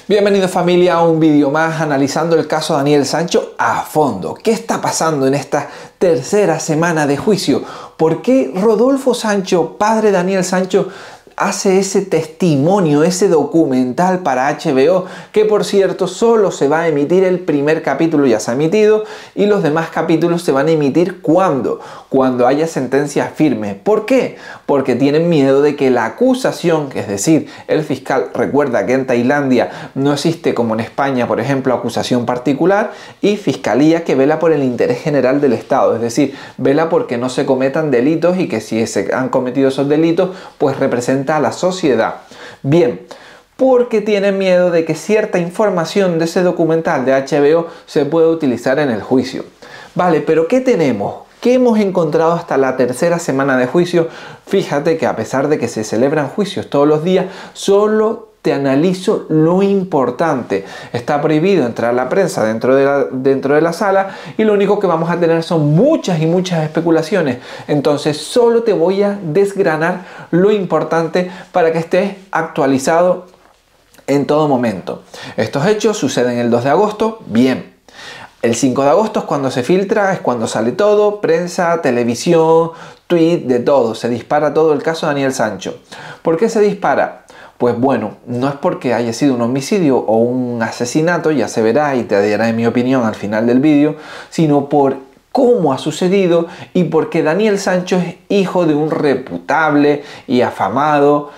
Bienvenido familia a un vídeo más analizando el caso Daniel Sancho a fondo. ¿Qué está pasando en esta tercera semana de juicio? ¿Por qué Rodolfo Sancho, padre Daniel Sancho, hace ese testimonio, ese documental para HBO, que por cierto solo se va a emitir el primer capítulo, ya se ha emitido, y los demás capítulos se van a emitir cuando haya sentencia firme? ¿Por qué? Porque tienen miedo de que la acusación, es decir, el fiscal, recuerda que en Tailandia no existe como en España, por ejemplo, acusación particular y fiscalía que vela por el interés general del Estado, es decir, vela porque no se cometan delitos y que si se han cometido esos delitos, pues representa a la sociedad. Bien, porque tienen miedo de que cierta información de ese documental de HBO se pueda utilizar en el juicio. Vale, pero ¿qué tenemos? ¿Qué hemos encontrado hasta la tercera semana de juicio? Fíjate que a pesar de que se celebran juicios todos los días, solo te analizo lo importante. Está prohibido entrar a la prensa dentro de la sala y lo único que vamos a tener son muchas y muchas especulaciones. Entonces solo te voy a desgranar lo importante para que estés actualizado en todo momento. Estos hechos suceden el 2 de agosto. Bien. El 5 de agosto es cuando se filtra, es cuando sale todo, prensa, televisión, tweet, de todo. Se dispara todo el caso Daniel Sancho. ¿Por qué se dispara? Pues bueno, no es porque haya sido un homicidio o un asesinato, ya se verá y te daré mi opinión al final del vídeo, sino por cómo ha sucedido y porque Daniel Sancho es hijo de un reputable y afamado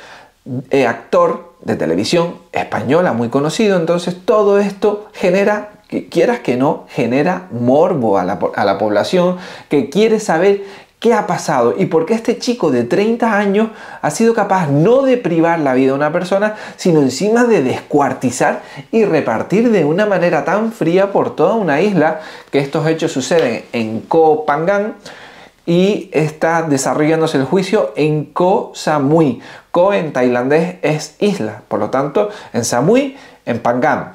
actor de televisión española muy conocido. Entonces todo esto genera, que quieras que no, genera morbo a la población que quiere saber qué ha pasado y por qué este chico de 30 años ha sido capaz no de privar la vida a una persona, sino encima de descuartizar y repartir de una manera tan fría por toda una isla, que estos hechos suceden en Koh Phangan y está desarrollándose el juicio en Koh Samui. Koh en tailandés es isla, por lo tanto en Samui, en Phangan.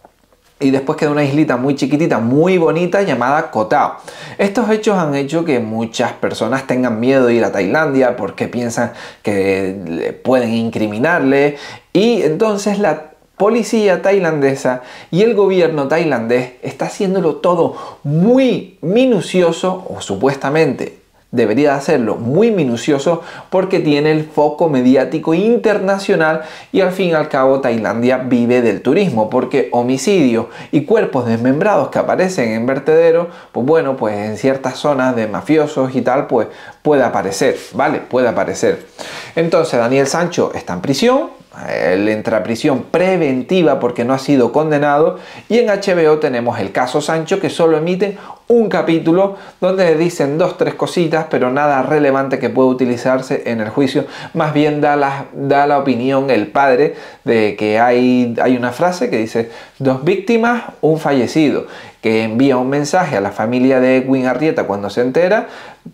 Y después queda una islita muy chiquitita, muy bonita, llamada Koh Tao. Estos hechos han hecho que muchas personas tengan miedo de ir a Tailandia porque piensan que pueden incriminarle. Y entonces la policía tailandesa y el gobierno tailandés está haciéndolo todo muy minucioso, o supuestamente debería hacerlo muy minucioso, porque tiene el foco mediático internacional y al fin y al cabo Tailandia vive del turismo, porque homicidios y cuerpos desmembrados que aparecen en vertederos, pues bueno, pues en ciertas zonas de mafiosos y tal, pues puede aparecer, ¿vale? Puede aparecer. Entonces Daniel Sancho está en prisión. Él entra a prisión preventiva porque no ha sido condenado, y en HBO tenemos el caso Sancho, que solo emiten un capítulo donde dicen 2-3 cositas, pero nada relevante que pueda utilizarse en el juicio. Más bien da la opinión el padre de que hay una frase que dice 2 víctimas, un fallecido, que envía un mensaje a la familia de Edwin Arrieta cuando se entera,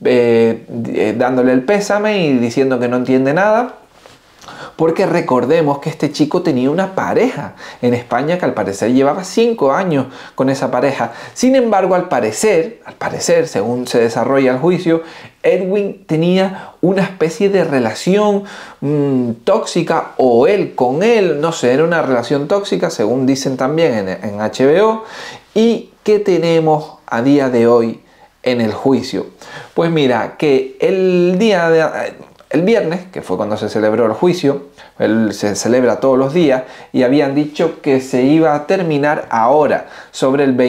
dándole el pésame y diciendo que no entiende nada. Porque recordemos que este chico tenía una pareja en España que al parecer llevaba 5 años con esa pareja. Sin embargo, al parecer, según se desarrolla el juicio, Edwin tenía una especie de relación tóxica, o él con él, no sé, era una relación tóxica, según dicen también en HBO. ¿Y qué tenemos a día de hoy en el juicio? Pues mira, que el viernes, que fue cuando se celebró el juicio, él se celebra todos los días, y habían dicho que se iba a terminar ahora, sobre el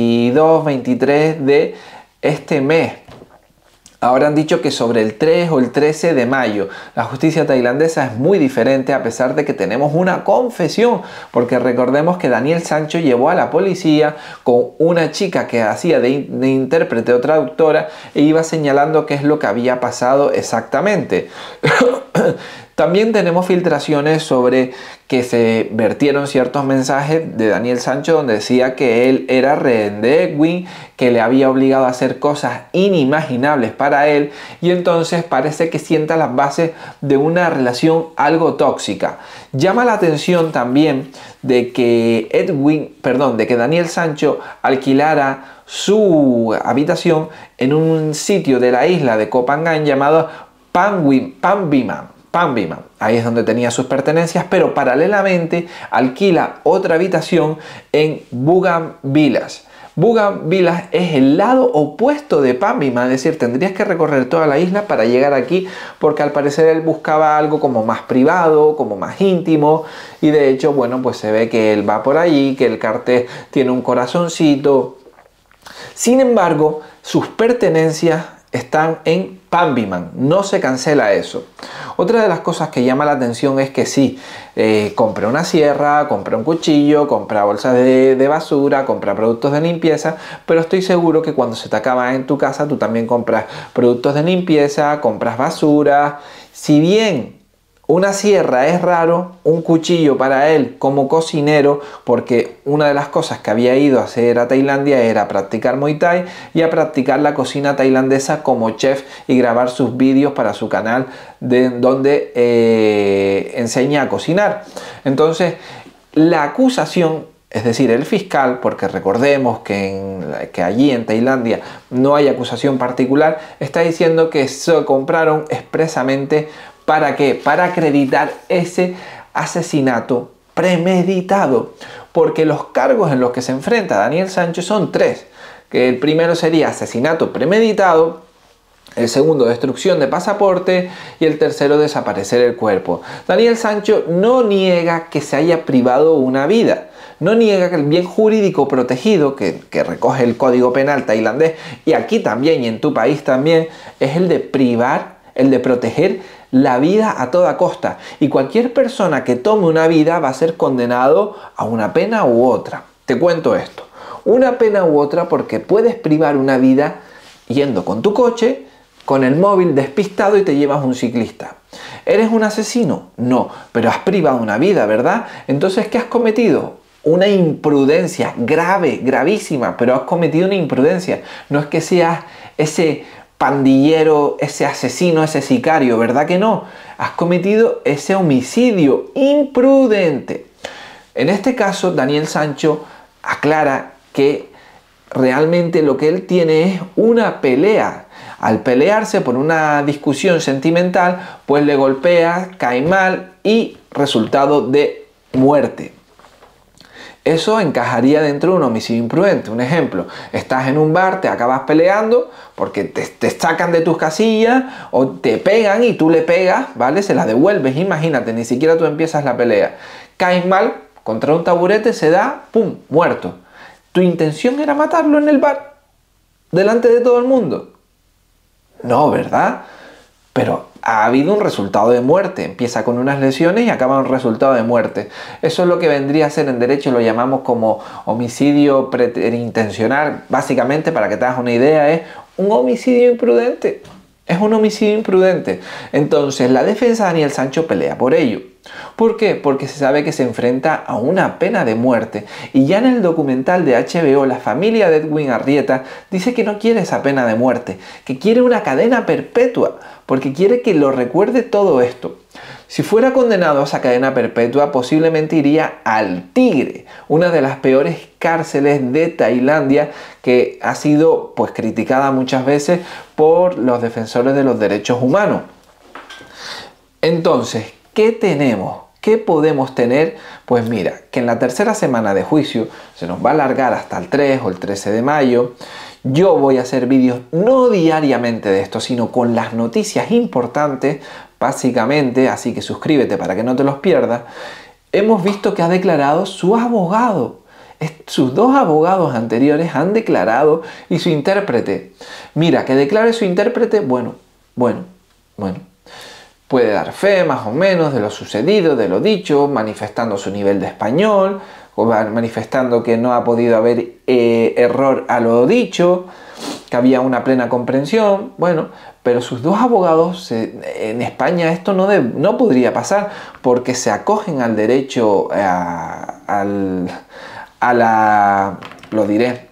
22-23 de este mes. Ahora han dicho que sobre el 3 o el 13 de mayo. La justicia tailandesa es muy diferente, a pesar de que tenemos una confesión, porque recordemos que Daniel Sancho llevó a la policía con una chica que hacía de intérprete o traductora e iba señalando qué es lo que había pasado exactamente. También tenemos filtraciones sobre que se vertieron ciertos mensajes de Daniel Sancho donde decía que él era rehén de Edwin, que le había obligado a hacer cosas inimaginables para él, y entonces parece que sienta las bases de una relación algo tóxica. Llama la atención también de que Daniel Sancho alquilara su habitación en un sitio de la isla de Koh Phangan llamado Phan Vinh. Panviman. Ahí es donde tenía sus pertenencias, pero paralelamente alquila otra habitación en Bougainvillage. Bougainvillage es el lado opuesto de Panviman, es decir, tendrías que recorrer toda la isla para llegar aquí, porque al parecer él buscaba algo como más privado, como más íntimo, y de hecho, bueno, pues se ve que él va por allí, que el cartel tiene un corazoncito. Sin embargo, sus pertenencias están en Panviman, no se cancela eso. Otra de las cosas que llama la atención es que sí, compra una sierra, compra un cuchillo, compra bolsas de basura, compra productos de limpieza, pero estoy seguro que cuando se te acaba en tu casa tú también compras productos de limpieza, compras basura. Si bien una sierra es raro, un cuchillo para él como cocinero, porque una de las cosas que había ido a hacer a Tailandia era practicar Muay Thai y a practicar la cocina tailandesa como chef y grabar sus vídeos para su canal donde enseña a cocinar. Entonces, la acusación, es decir, el fiscal, porque recordemos que allí en Tailandia no hay acusación particular, está diciendo que se compraron expresamente ¿para qué? Para acreditar ese asesinato premeditado, porque los cargos en los que se enfrenta Daniel Sancho son tres, que el primero sería asesinato premeditado, el segundo destrucción de pasaporte y el tercero desaparecer el cuerpo. Daniel Sancho no niega que se haya privado una vida, no niega que el bien jurídico protegido que recoge el Código Penal tailandés y aquí también y en tu país también es el de privar, el de proteger la vida a toda costa, y cualquier persona que tome una vida va a ser condenado a una pena u otra. Te cuento esto, una pena u otra porque puedes privar una vida yendo con tu coche, con el móvil despistado y te llevas un ciclista. ¿Eres un asesino? No, pero has privado una vida, ¿verdad? Entonces, ¿qué has cometido? Una imprudencia grave, gravísima, pero has cometido una imprudencia. No es que seas ese pandillero, ese asesino, ese sicario, ¿verdad que no? Has cometido ese homicidio imprudente. En este caso, Daniel Sancho aclara que realmente lo que él tiene es una pelea. Al pelearse por una discusión sentimental, pues le golpea, cae mal y resultado de muerte. Eso encajaría dentro de un homicidio imprudente. Un ejemplo, estás en un bar, te acabas peleando porque te sacan de tus casillas o te pegan y tú le pegas, ¿vale? Se la devuelves, imagínate, ni siquiera tú empiezas la pelea. Caes mal contra un taburete, se da, ¡pum!, muerto. ¿Tu intención era matarlo en el bar? ¿Delante de todo el mundo? No, ¿verdad? Pero ha habido un resultado de muerte. Empieza con unas lesiones y acaba en un resultado de muerte. Eso es lo que vendría a ser en derecho, lo llamamos como homicidio preterintencional. Básicamente, para que te hagas una idea, es un homicidio imprudente. Es un homicidio imprudente. Entonces, la defensa de Daniel Sancho pelea por ello. ¿Por qué? Porque se sabe que se enfrenta a una pena de muerte. Y ya en el documental de HBO, la familia de Edwin Arrieta dice que no quiere esa pena de muerte, que quiere una cadena perpetua, porque quiere que lo recuerde todo esto. Si fuera condenado a esa cadena perpetua, posiblemente iría al Tigre, una de las peores cárceles de Tailandia, que ha sido pues criticada muchas veces por los defensores de los derechos humanos. Entonces, ¿qué tenemos? ¿Qué podemos tener? Pues mira, que en la tercera semana de juicio se nos va a alargar hasta el 3 o el 13 de mayo. Yo voy a hacer vídeos no diariamente de esto, sino con las noticias importantes, básicamente, así que suscríbete para que no te los pierdas. Hemos visto que ha declarado su abogado. Sus dos abogados anteriores han declarado y su intérprete. Mira, que declare su intérprete, bueno. Puede dar fe más o menos de lo sucedido, de lo dicho, manifestando su nivel de español, o manifestando que no ha podido haber error a lo dicho, que había una plena comprensión. Bueno, pero sus dos abogados, en España esto no podría pasar porque se acogen al derecho lo diré.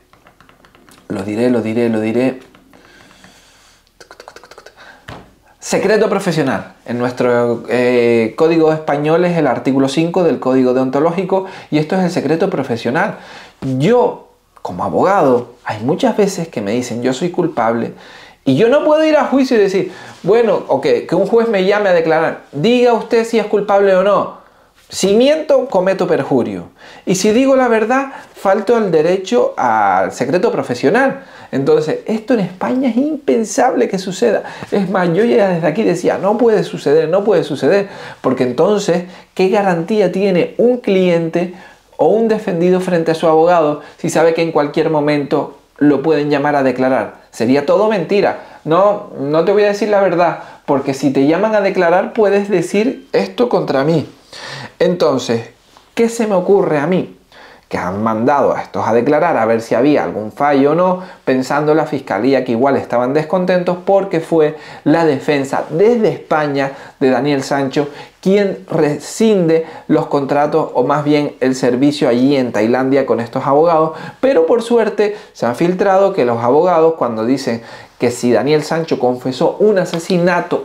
Secreto profesional. En nuestro código español es el artículo 5 del código deontológico y esto es el secreto profesional. Yo, como abogado, hay muchas veces que me dicen yo soy culpable Y yo no puedo ir a juicio y decir, bueno, ok, que un juez me llame a declarar, diga usted si es culpable o no. Si miento, cometo perjurio. Y si digo la verdad, falto al derecho al secreto profesional. Entonces, esto en España es impensable que suceda. Es más, yo ya desde aquí decía, no puede suceder, no puede suceder. Porque entonces, ¿qué garantía tiene un cliente o un defendido frente a su abogado si sabe que en cualquier momento lo pueden llamar a declarar? Sería todo mentira. No, no te voy a decir la verdad, porque si te llaman a declarar puedes decir esto contra mí. Entonces, ¿qué se me ocurre a mí? Que han mandado a estos a declarar a ver si había algún fallo o no, pensando la fiscalía que igual estaban descontentos porque fue la defensa desde España de Daniel Sancho quien rescinde los contratos o más bien el servicio allí en Tailandia con estos abogados, pero por suerte se ha filtrado que los abogados cuando dicen que si Daniel Sancho confesó un asesinato,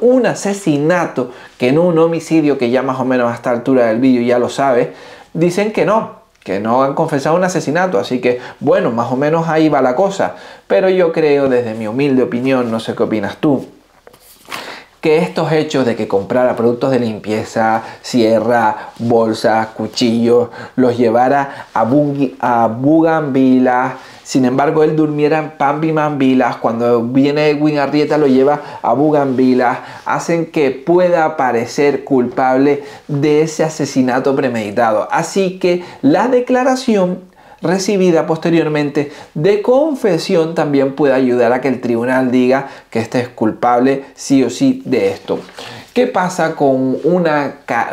que no un homicidio, que ya más o menos a esta altura del vídeo ya lo sabe, dicen que no han confesado un asesinato, así que bueno, más o menos ahí va la cosa, pero yo creo desde mi humilde opinión, no sé qué opinas tú, que estos hechos de que comprara productos de limpieza, sierra, bolsas, cuchillos, los llevara a Bugambilas, sin embargo él durmiera en Pampimambilas, cuando viene Edwin Arrieta lo lleva a Bugambilas, hacen que pueda parecer culpable de ese asesinato premeditado. Así que la declaración recibida posteriormente de confesión también puede ayudar a que el tribunal diga que este es culpable sí o sí de esto. ¿Qué pasa con una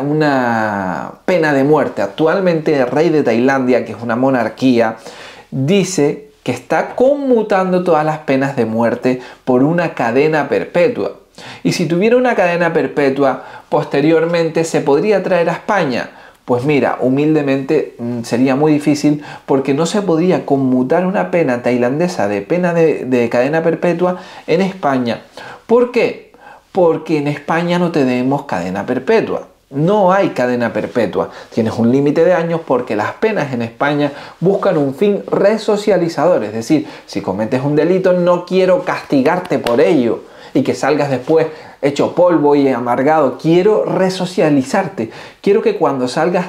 pena de muerte? Actualmente el rey de Tailandia, que es una monarquía, dice que está conmutando todas las penas de muerte por una cadena perpetua. Y si tuviera una cadena perpetua, posteriormente se podría traer a España. Pues mira, humildemente sería muy difícil porque no se podría conmutar una pena tailandesa de pena de cadena perpetua en España. ¿Por qué? Porque en España no tenemos cadena perpetua. No hay cadena perpetua. Tienes un límite de años porque las penas en España buscan un fin resocializador. Es decir, si cometes un delito no quiero castigarte por ello y que salgas después hecho polvo y amargado. Quiero resocializarte. Quiero que cuando salgas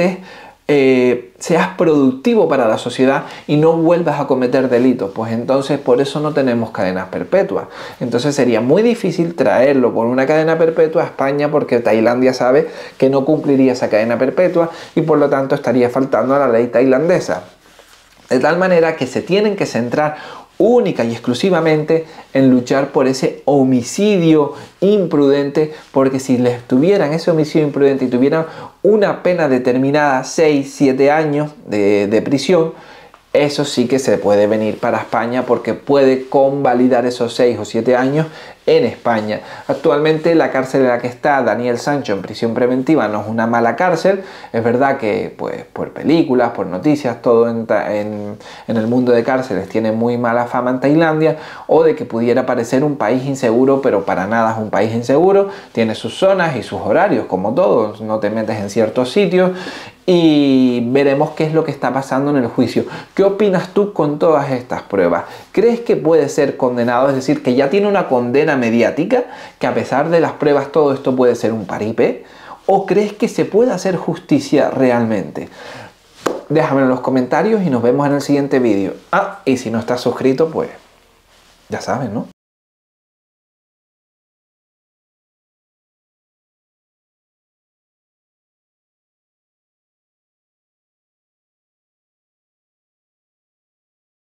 seas productivo para la sociedad y no vuelvas a cometer delitos. Pues entonces por eso no tenemos cadenas perpetuas. Entonces sería muy difícil traerlo por una cadena perpetua a España porque Tailandia sabe que no cumpliría esa cadena perpetua y por lo tanto estaría faltando a la ley tailandesa. De tal manera que se tienen que centrar única y exclusivamente en luchar por ese homicidio imprudente, porque si les tuvieran ese homicidio imprudente y tuvieran una pena determinada, 6-7 años de prisión, eso sí que se puede venir para España porque puede convalidar esos 6 o 7 años en España. Actualmente la cárcel en la que está Daniel Sancho en prisión preventiva no es una mala cárcel. Es verdad que pues por películas, por noticias, todo en el mundo de cárceles tiene muy mala fama en Tailandia, o de que pudiera parecer un país inseguro, pero para nada es un país inseguro. Tiene sus zonas y sus horarios, como todos, no te metes en ciertos sitios. Y veremos qué es lo que está pasando en el juicio. ¿Qué opinas tú con todas estas pruebas? ¿Crees que puede ser condenado? Es decir, que ya tiene una condena mediática, que a pesar de las pruebas todo esto puede ser un paripé. ¿O crees que se puede hacer justicia realmente? Déjamelo en los comentarios y nos vemos en el siguiente vídeo. Y si no estás suscrito, pues ya sabes, ¿no?